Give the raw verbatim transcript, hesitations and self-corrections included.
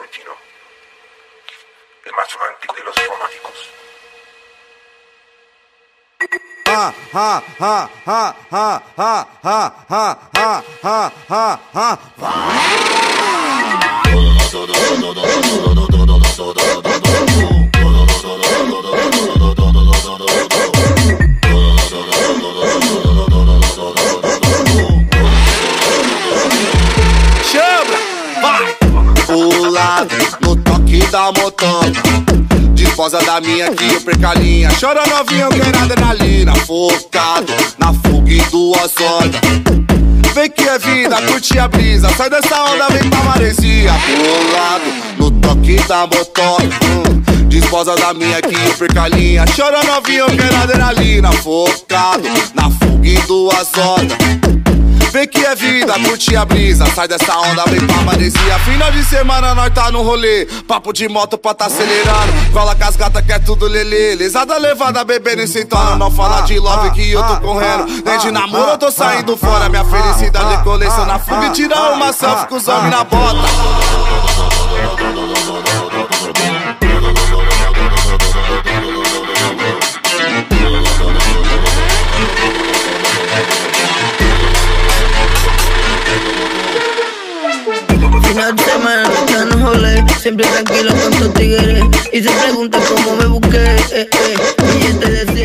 Florentino, el más romántico de los románticos. Ha ha ha ha ha ha ha ha ha ha ha ha. Chama, vai! Pulado no toque da motoca, desposa da minha que eu percalinha. Chora novinha, eu quero adrenalina. Focado na fuga e duas rodas. Vem que é vida, curte a brisa. Sai dessa onda, vem pra maresia. Pulado no toque da motoca, hum, desposa da minha que eu percalinha. Chora novinha, eu quero adrenalina. Focado na fuga e duas rodas. Vem que é vida, curte a brisa. Sai dessa onda, vem pra maresia. Final de semana nós tá no rolê, papo de moto pra tá acelerando. Cola com as gatas que é tudo lelê. Lesada levada, bebendo e sentando. Não fala de love que eu tô correndo. Nem de namoro eu tô saindo fora. Minha felicidade é coleção na fuga e tirar uma selfie com os homens na bota. Final de semana no no rolé, siempre tranquilo con tus tigres. Y se pregunta cómo me busqué, eh, eh. Y yo te decía